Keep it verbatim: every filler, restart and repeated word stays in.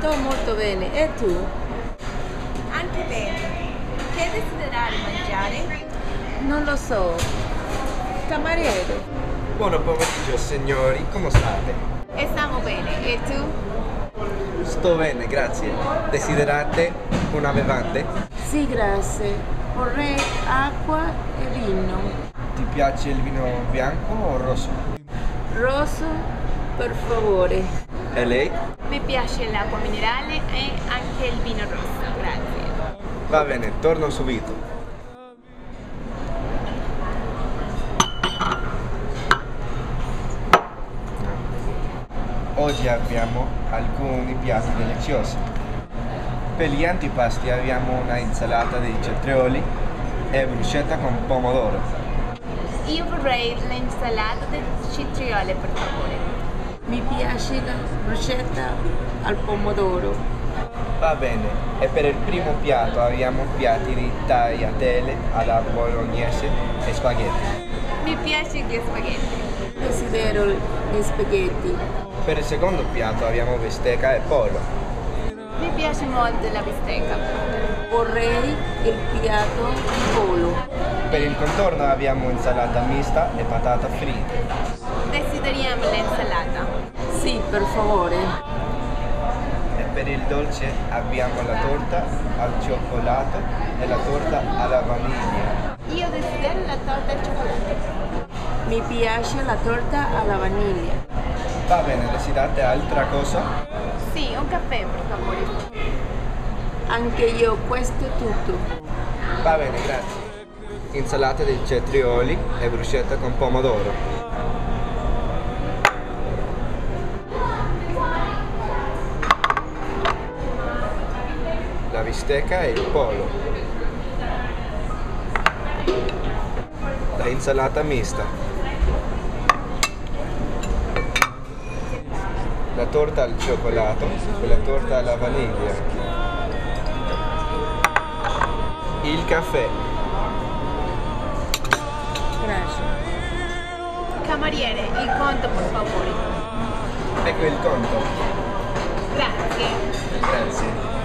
Sto molto bene. E tu? Anche bene. Che desiderare mangiare? Non lo so. Cameriere. Buon pomeriggio signori, come state? E stiamo bene. E tu? Sto bene, grazie. Desiderate una bevande? Sì, grazie. Vorrei acqua e vino. Ti piace il vino bianco o rosso? Rosso, per favore. E lei? Mi piace l'acqua minerale e anche il vino rosso, grazie. Va bene, torno subito. Oggi abbiamo alcuni piatti deliziosi. Per gli antipasti abbiamo una insalata di cetrioli e bruschetta con pomodoro. Io vorrei l'insalata di cetriole, per favore. Mi piace la bruschetta al pomodoro. Va bene, e per il primo piatto abbiamo piatti di tagliatelle alla bolognese e spaghetti. Mi piace gli spaghetti. Desidero gli spaghetti. Per il secondo piatto abbiamo bistecca e pollo. Mi piace molto la bistecca. Vorrei il piatto di pollo. Per il contorno abbiamo insalata mista e patata fritta. Desideriamo l'insalata. Sì, per favore. E per il dolce abbiamo la torta al cioccolato e la torta alla vaniglia. Io desidero la torta al cioccolato. Mi piace la torta alla vaniglia. Va bene, desiderate altra cosa? Sì, un caffè, per favore. Anche io, questo è tutto. Va bene, grazie. Insalata di cetrioli e bruschetta con pomodoro. La bistecca e il pollo. La insalata mista. La torta al cioccolato e la torta alla vaniglia. Il caffè. Grazie. Cameriere, il conto, per favore. Ecco il conto. Grazie. Grazie.